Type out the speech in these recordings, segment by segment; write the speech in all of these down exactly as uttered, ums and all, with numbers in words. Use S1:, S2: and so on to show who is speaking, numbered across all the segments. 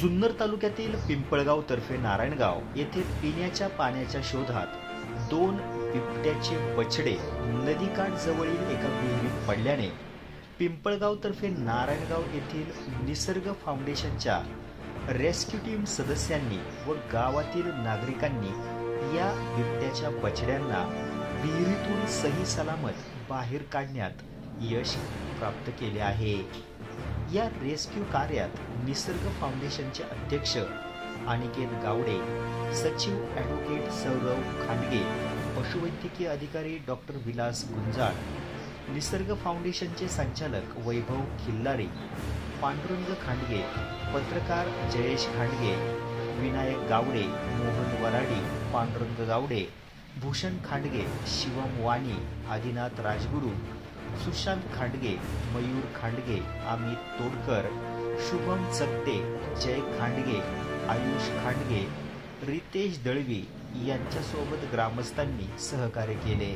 S1: जुन्नर तालुक्यातील पिंपळगाव तर्फे नारायणगाव येथे पिण्याच्या पाण्याच्या शोधात दोन बिबट्याचे बछडे नदीकाठ जवळील एका विहिरीत पडल्याने पिंपळगाव तर्फे नारायणगाव येथील निसर्ग फाउंडेशनच्या रेस्क्यू टीम सदस्यांनी व गावातील नागरिकांनी या बिबट्याच्या बछड्यांना विहिरीतून सही सलामत बाहेर काढण्यात यश प्राप्त केले आहे। या रेस्क्यू कार्यात निसर्ग फाउंडेशनचे अध्यक्ष अनिकेत गावडे, सचिव ॲडव्होकेट सौरव खांडगे, पशुवैद्यकीय अधिकारी डॉक्टर विलास गुंजाळ, निसर्ग फाउंडेशनचे संचालक वैभव खिल्लारी, पांडुरंग खांडगे, पत्रकार जयेश खांडगे, विनायक गावडे, मोहन वराडी, पांडुरंग गावडे, भूषण खांडगे, शिवम वाणी, आदिनाथ राजगुरू, सुशांत खांडगे, मयूर खांडगे, अमित तोडकर, शुभम चकते, जय खांडगे, आयुष खांडगे, रितेश दळवी यांच्यासोबत ग्रामस्थांनी सहकार्य केले।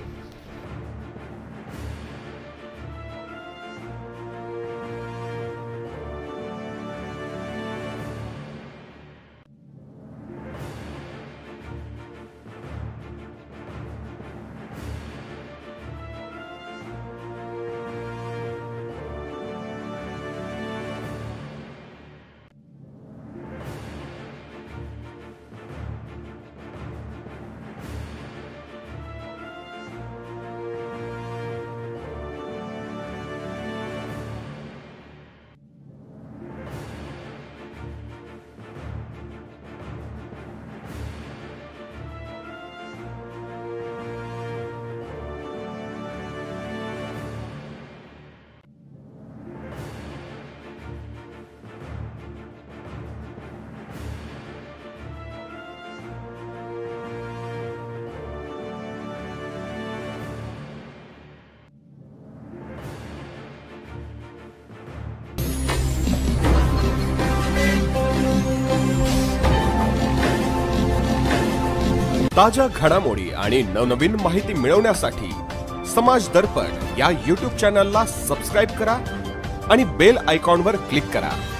S2: ताज्या घडामोडी आणि नवनवीन माहिती मिळवण्यासाठी समाज दर्पण या यूट्यूब चॅनलला सबस्क्राइब करा आणि बेल आयकॉनवर क्लिक करा।